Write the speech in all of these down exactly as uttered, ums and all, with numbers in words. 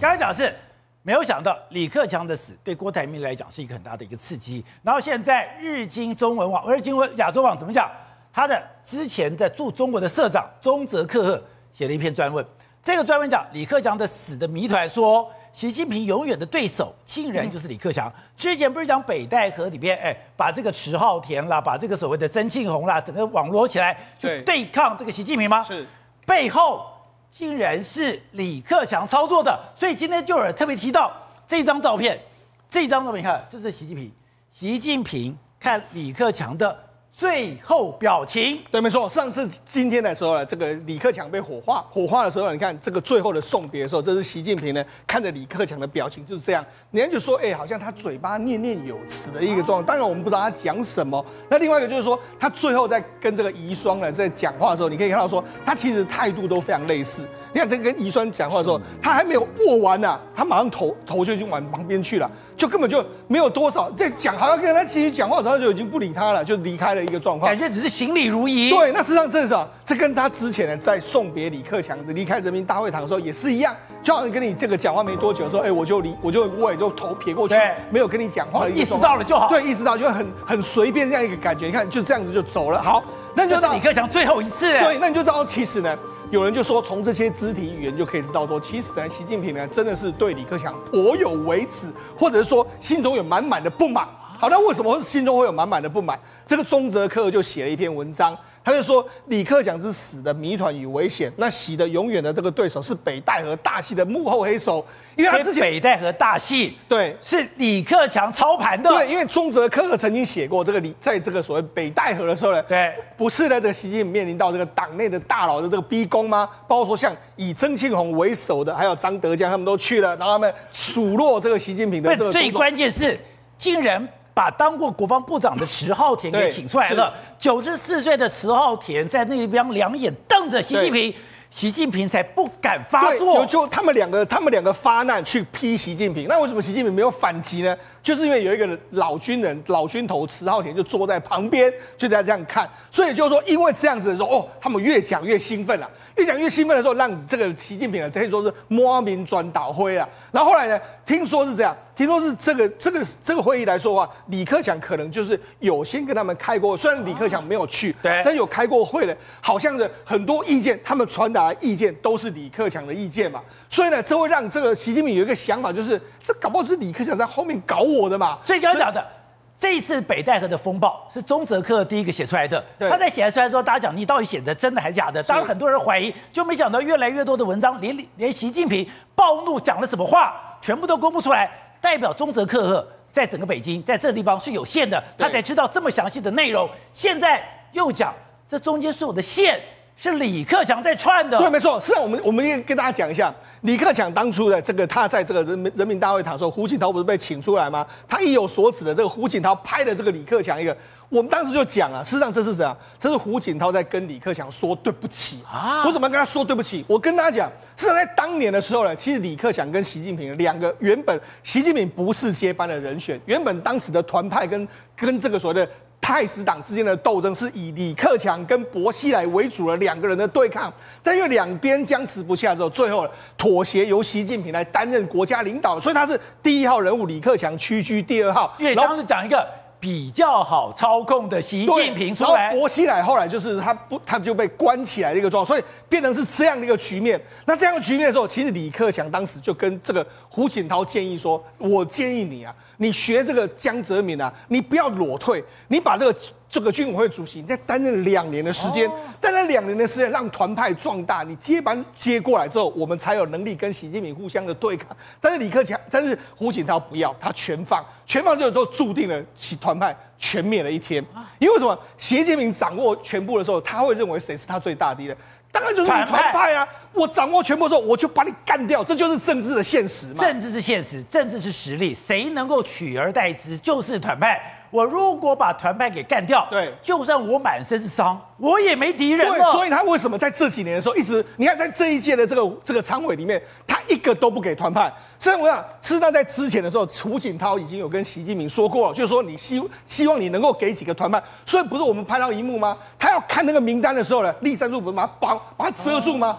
刚才讲的是，没有想到李克强的死对郭台铭来讲是一个很大的一个刺激。然后现在日经中文网、日经亚洲网怎么讲？他的之前的驻中国的社长中泽克赫写了一篇专文，这个专文讲李克强的死的谜团，说习近平永远的对手亲人就是李克强。嗯、之前不是讲北戴河里边，哎，把这个迟浩田啦，把这个所谓的曾庆红啦，整个网罗起来去对抗这个习近平吗？ 是， 背后竟然是李克强操作的。所以今天就有人特别提到这张照片，这张照片你看，这是习近平，习近平看李克强的最后表情。 对，没错。上次今天的时候呢，这个李克强被火化，火化的时候，你看这个最后的送别的时候，这是习近平呢看着李克强的表情就是这样。人家就说，哎、欸，好像他嘴巴念念有词的一个状况。当然我们不知道他讲什么。那另外一个就是说，他最后在跟这个遗孀呢在讲话的时候，你可以看到说，他其实态度都非常类似。你看这跟遗孀讲话的时候，他还没有握完呢、啊，他马上头头就已经往旁边去了，就根本就没有多少在讲，好像跟他继续讲话的时候就已经不理他了，就离开了一个状况， 感觉只是行礼如仪。 对，那事实上这是啥？这跟他之前呢在送别李克强离开人民大会堂的时候也是一样，就好像跟你这个讲话没多久说，哎、欸，我就离我就我也就头撇过去，没有跟你讲话的一个意识到了就好。 对，意识到就很很随便这样一个感觉，你看就这样子就走了。好，那你就知道李克强最后一次。 对，那你就知道其实呢。有人就说，从这些肢体语言就可以知道说，其实呢，习近平呢真的是对李克强颇有微词，或者是说心中有满满的不满。好，那为什么心中会有满满的不满？这个中泽克就写了一篇文章，他就说李克强之死的谜团与危险，那习的永远的这个对手是北戴河大戏的幕后黑手，因为他之前北戴河大戏对是李克强操盘的。 对，因为中泽克曾经写过这个李在这个所谓北戴河的时候呢， 对， 不是呢这个习近平面临到这个党内的大佬的这个逼宫吗？包括说像以曾庆红为首的，还有张德江他们都去了，然后他们数落这个习近平的这个。 最关键是，竟然把当过国防部长的迟浩田给请出来了。九十四岁的迟浩田在那边两眼瞪着习近平，习近平才不敢发作。 有就他们两个，他们两个发难去批习近平。那为什么习近平没有反击呢？就是因为有一个老军人、老军头迟浩田就坐在旁边，就在这样看。所以就是说，因为这样子的时候，哦，他们越讲越兴奋了。越讲越兴奋的时候，让这个习近平呢，可以说是摸名转倒灰啊。然后后来呢，听说是这样，听说是这个这个这个会议来说的话，李克强可能就是有先跟他们开过，虽然李克强没有去， 对， 但有开过会的，好像的很多意见，他们传达的意见都是李克强的意见嘛。所以呢，这会让这个习近平有一个想法，就是这搞不好是李克强在后面搞我的嘛。 所以刚刚讲的。这一次北戴河的风暴是中泽克第一个写出来的，他在写出来之后，大家讲你到底写的真的还是假的？当然很多人怀疑，就没想到越来越多的文章，连连习近平暴怒讲了什么话，全部都公布出来，代表中泽克赫在整个北京，在这个地方是有限的，他才知道这么详细的内容。现在又讲这中间所有的线是李克强在串的。 对，没错。是啊，我们我们也跟大家讲一下，李克强当初的这个他在这个人民人民大会堂的时候，胡锦涛不是被请出来吗？他意有所指的这个胡锦涛拍的这个李克强一个，我们当时就讲了，事实上这是什么？这是胡锦涛在跟李克强说对不起啊！我怎么跟他说对不起？我跟大家讲，事实上在当年的时候呢，其实李克强跟习近平两个原本习近平不是接班的人选，原本当时的团派跟跟这个所谓的太子党之间的斗争是以李克强跟薄熙来为主的两个人的对抗，但因为两边僵持不下之后，最后妥协由习近平来担任国家领导，所以他是第一号人物，李克强屈居第二号。 因为当时讲一个比较好操控的习近平出来， 然后薄熙来后来就是他不，他就被关起来的一个状况，所以变成是这样的一个局面。那这样的局面的时候，其实李克强当时就跟这个胡锦涛建议说：“我建议你啊。”你学这个江泽民啊，你不要裸退，你把这个这个军委会主席，你再担任两年的时间，担任两年的时间，让团派壮大，你接班接过来之后，我们才有能力跟习近平互相的对抗。但是李克强，但是胡锦涛不要，他全放，全放之后注定了其团派全灭了一天。因为什么？习近平掌握全部的时候，他会认为谁是他最大敌人？当然就是你团派啊！我掌握全部之后，我就把你干掉，这就是政治的现实嘛。 政治是现实，政治是实力，谁能够取而代之，就是团派。我如果把团派给干掉， 对，就算我满身是伤，我也没敌人了。 对，所以他为什么在这几年的时候一直，你看在这一届的这个这个常委里面，他一个都不给团派。实际上，事实上在之前的时候，胡锦涛已经有跟习近平说过了，就是说你希希望你能够给几个团派。所以不是我们拍到一幕吗？他要看那个名单的时候呢，栗战书不是把它把把它遮住吗？后来宣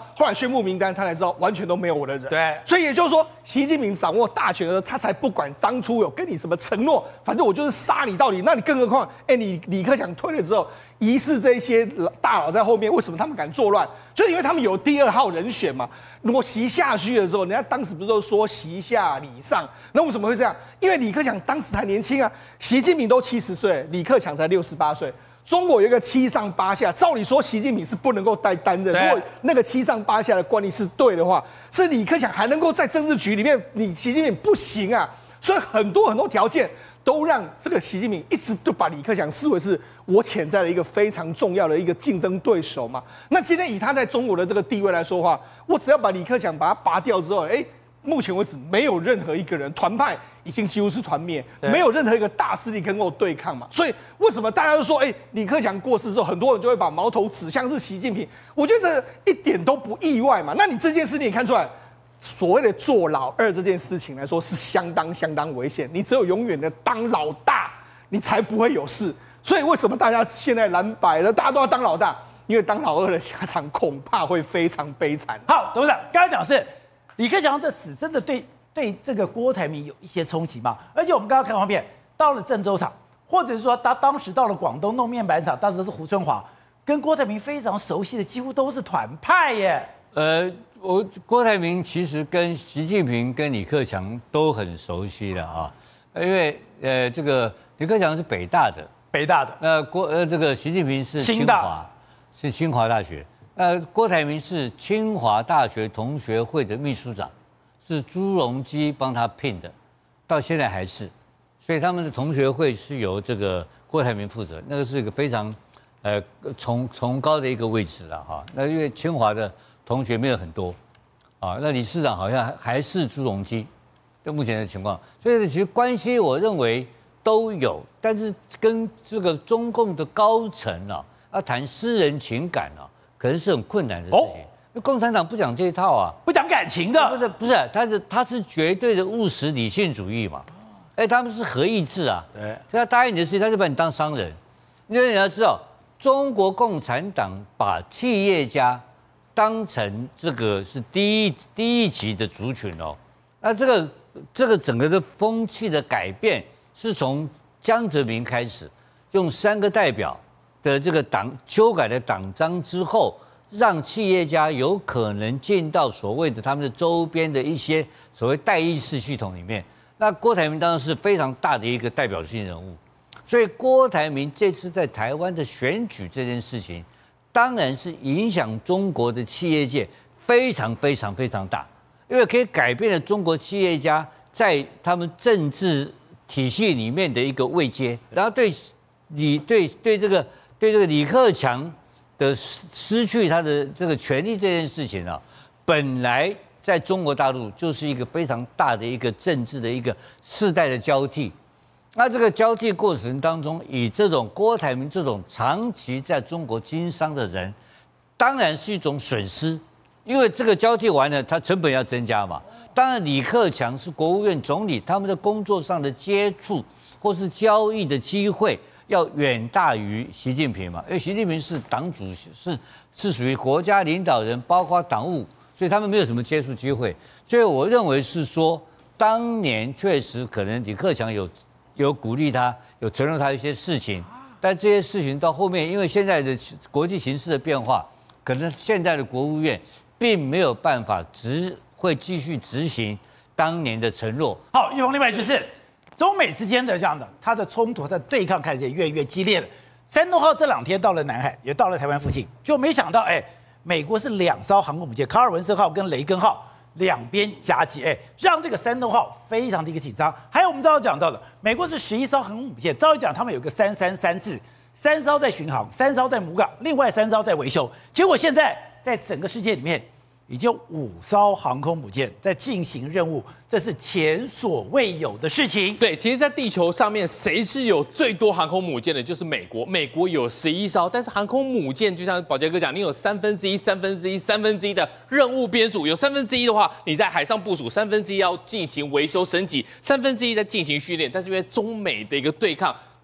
宣布名单，他才知道完全都没有我的人。 对， 所以也就是说，习近平掌握大权的时候，他才不管当初有跟你什么承诺，反正我就是杀你到底。那你更何况，哎，你李克强退了之后，疑似这些大佬在后面，为什么他们敢作乱？就是因为他们有第二号人选嘛。如果习下去的时候，人家当时不是都说习下礼上？那为什么会这样？因为李克强当时还年轻啊，习近平都七十岁，李克强才六十八岁。中国有一个七上八下，照理说习近平是不能够担担任。如果那个七上八下的惯例是对的话，是李克强还能够在政治局里面，你习近平不行啊。所以很多很多条件都让这个习近平一直就把李克强视为是我潜在的一个非常重要的一个竞争对手嘛。那今天以他在中国的这个地位来说的话，我只要把李克强把他拔掉之后，哎，目前为止没有任何一个人团派。已经几乎是团灭，没有任何一个大势力跟我对抗嘛，所以为什么大家都说，哎，李克强过世之后，很多人就会把矛头指向是习近平？我觉得这一点都不意外嘛。那你这件事情也看出来，所谓的做老二这件事情来说是相当相当危险，你只有永远的当老大，你才不会有事。所以为什么大家现在蓝白的大家都要当老大？因为当老二的下场恐怕会非常悲惨。 好，董事长刚才讲的是李克强这死真的对。对这个郭台铭有一些冲击嘛？而且我们刚刚看画面，到了郑州场，或者是说他当时到了广东弄面板厂，当时是胡春华，跟郭台铭非常熟悉的，几乎都是团派耶。 呃，我郭台铭其实跟习近平、跟李克强都很熟悉的啊，因为呃，这个李克强是北大的， 北大的， 那郭呃这个习近平是清华，是清华大学，呃，郭台铭是清华大学同学会的秘书长。是朱镕基帮他聘的，到现在还是，所以他们的同学会是由这个郭台铭负责，那个是一个非常，呃，崇崇高的一个位置了哈。那因为清华的同学没有很多，啊，那理事长好像还是朱镕基，就目前的情况，所以其实关系我认为都有，但是跟这个中共的高层啊，要谈私人情感啊，可能是很困难的事情。哦共产党不讲这一套啊， 不讲感情的， 不是不是，他是他是绝对的务实理性主义嘛，哎，他们是合意志啊， 对， 所以他答应你的事情，他就把你当商人，因为你要知道，中国共产党把企业家当成这个是第一第一级的族群哦，那这个这个整个的风气的改变是从江泽民开始，用三个代表的这个党修改的党章之后。让企业家有可能进到所谓的他们的周边的一些所谓代议式系统里面，那郭台铭当然是非常大的一个代表性人物，所以郭台铭这次在台湾的选举这件事情，当然是影响中国的企业界非常非常非常大，因为可以改变了中国企业家在他们政治体系里面的一个位阶，然后对李对对这个对这个李克强。的失去他的这个权利这件事情啊，本来在中国大陆就是一个非常大的一个政治的一个世代的交替。那这个交替过程当中，以这种郭台铭这种长期在中国经商的人，当然是一种损失，因为这个交替完了，他成本要增加嘛。当然，李克强是国务院总理，他们的工作上的接触或是交易的机会。要远大于习近平嘛？因为习近平是党主席，是是属于国家领导人，包括党务，所以他们没有什么接触机会。所以我认为是说，当年确实可能李克强有有鼓励他，有承诺他一些事情，但这些事情到后面，因为现在的国际形势的变化，可能现在的国务院并没有办法执会继续执行当年的承诺。 好，玉峰，另外就是。中美之间的这样的，它的冲突、它的对抗，看起来越来越激烈了。山东号这两天到了南海，也到了台湾附近，就没想到，哎，美国是两艘航空母舰，卡尔文森号跟雷根号两边夹击，哎，让这个山东号非常的一个紧张。还有我们刚刚讲到的，美国是十一艘航空母舰，照理讲他们有个三三三制，三艘在巡航，三艘在母港，另外三艘在维修。结果现在在整个世界里面。已经有五艘航空母舰在进行任务，这是前所未有的事情。 对，其实，在地球上面，谁是有最多航空母舰的？就是美国。美国有十一艘，但是航空母舰就像宝杰哥讲，你有三分之一、三分之一、三分之一的任务编组，有三分之一的话，你在海上部署，三分之一要进行维修升级，三分之一在进行训练。但是因为中美的一个对抗。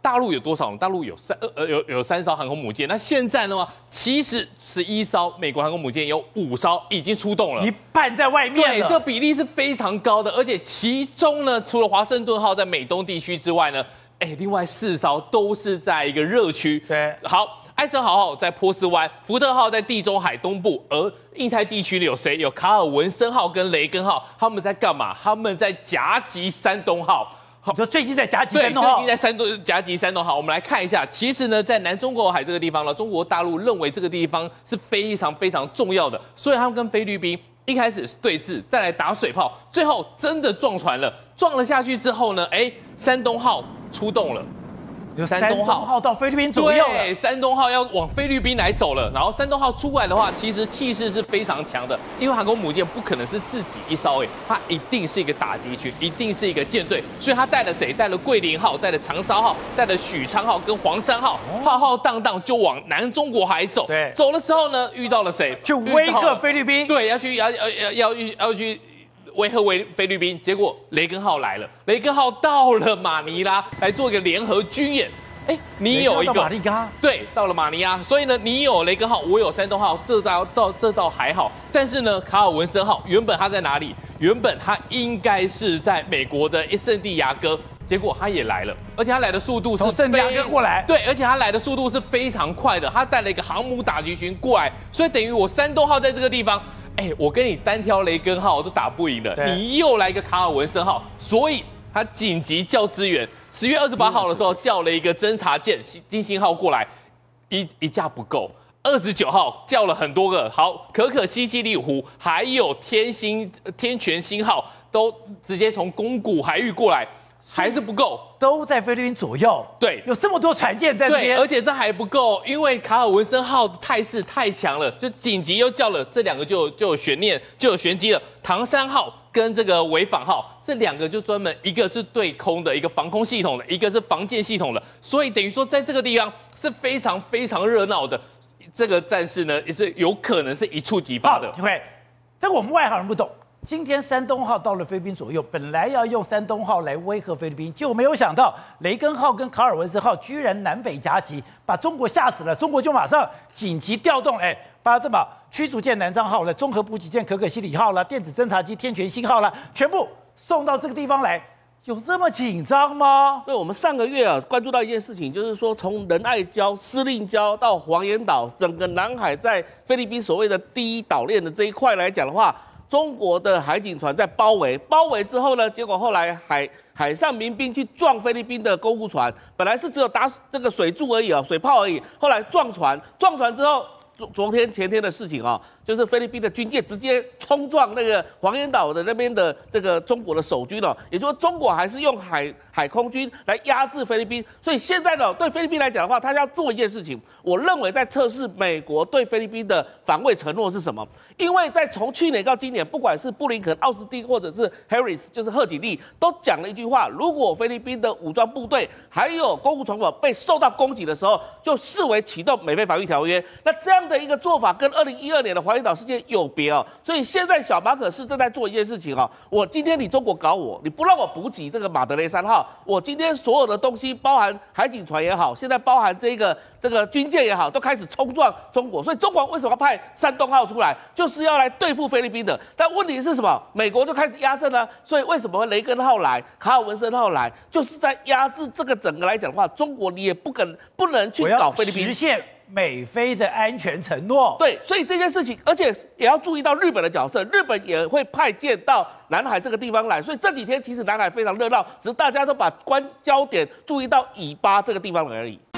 大陆有多少呢？大陆有三呃呃有有三艘航空母舰，那现在呢？其实十一艘美国航空母舰有五艘已经出动了， 一半在外面对， 了。 这个比例是非常高的，而且其中呢，除了华盛顿号在美东地区之外呢，哎，另外四艘都是在一个热区。 对， 好。艾森豪号在波斯湾，福特号在地中海东部，而印太地区里有谁？有卡尔文森号跟雷根号，他们在干嘛？他们在夹击山东号。 你说最近在夹击对， 山东号， 最近在山东夹击山东号。我们来看一下，其实呢，在南中国海这个地方呢，中国大陆认为这个地方是非常非常重要的，所以他们跟菲律宾一开始是对峙，再来打水炮，最后真的撞船了。撞了下去之后呢，哎，山东号出动了。 有山东号到菲律宾左右了， 对，山东号要往菲律宾来走了。然后山东号出来的话，其实气势是非常强的，因为航空母舰不可能是自己一艘，哎，它一定是一个打击群，一定是一个舰队，所以它带了谁？带了桂林号，带了长沙号，带了许昌号跟黄山号，浩浩荡荡就往南中国海走。 对， 走的时候呢，遇到了谁？ 就威吓菲律宾。 对，要去要要要要要去。威吓威菲律宾，结果雷根号来了，雷根号到了马尼拉来做一个联合军演。哎，你有一个马尼拉， 对，到了马尼拉，所以呢，你有雷根号，我有山东号，这倒到这倒还好。但是呢，卡尔文森号原本它在哪里？原本它应该是在美国的圣地亚哥，结果它也来了，而且它来的速度是从圣地亚哥过来， 对，而且它来的速度是非常快的，它带了一个航母打击群过来，所以等于我山东号在这个地方。哎，我跟你单挑雷根号我都打不赢了，你又来一个卡尔文森号，所以他紧急叫支援。十月二十八号的时候叫了一个侦察舰金星号过来，一一架不够。二十九号叫了很多个，好，可可西西里湖还有天星天泉星号都直接从宫古海域过来。还是不够， 都在菲律宾左右。 对， 有这么多船舰在这边， 而且这还不够，因为卡尔文森号的态势太强了，就紧急又叫了这两个就就有悬念，就有玄机了。唐山号跟这个潍坊号这两个就专门一个是对空的一个防空系统的，一个是防舰系统的，所以等于说在这个地方是非常非常热闹的。这个战事呢，也是有可能是一触即发的。 因为这个我们外行人不懂。今天山东号到了菲律宾左右，本来要用山东号来威吓菲律宾，结果没有想到雷根号跟卡尔文森号居然南北夹击，把中国吓死了。中国就马上紧急调动，哎，把这把驱逐舰南昌号了、综合补给舰可可西里号了、电子侦察机天泉星号了，全部送到这个地方来。有这么紧张吗？ 对，我们上个月啊关注到一件事情，就是说从仁爱礁、司令礁到黄岩岛，整个南海在菲律宾所谓的第一岛链的这一块来讲的话。中国的海警船在包围，包围之后呢，结果后来海海上民兵去撞菲律宾的公务船，本来是只有打这个水柱而已啊，水炮而已，后来撞船，撞船之后，昨昨天前天的事情啊，就是菲律宾的军舰直接冲撞那个黄岩岛的那边的这个中国的守军了，也就是说中国还是用海海空军来压制菲律宾，所以现在呢，对菲律宾来讲的话，他要做一件事情，我认为在测试美国对菲律宾的防卫承诺是什么。因为在从去年到今年，不管是布林肯、奥斯汀或者是 Harris， 就是贺锦丽，都讲了一句话：如果菲律宾的武装部队还有公务船舶被受到攻击的时候，就视为启动美菲防御条约。那这样的一个做法跟二零一二年的黄岩岛事件有别哦。所以现在小马可是正在做一件事情哦。我今天你中国搞我，你不让我补给这个马德雷三号，我今天所有的东西，包含海警船也好，现在包含这个这个军舰也好，都开始冲撞中国。所以中国为什么要派山东号出来？就是要来对付菲律宾的，但问题是什么？美国就开始压阵了。所以为什么雷根号来、卡尔文森号来，就是在压制这个整个来讲的话，中国你也不可不能去搞菲律宾， 实现美菲的安全承诺。 对，所以这件事情，而且也要注意到日本的角色，日本也会派舰到南海这个地方来。所以这几天其实南海非常热闹，只是大家都把关焦点注意到以巴这个地方而已。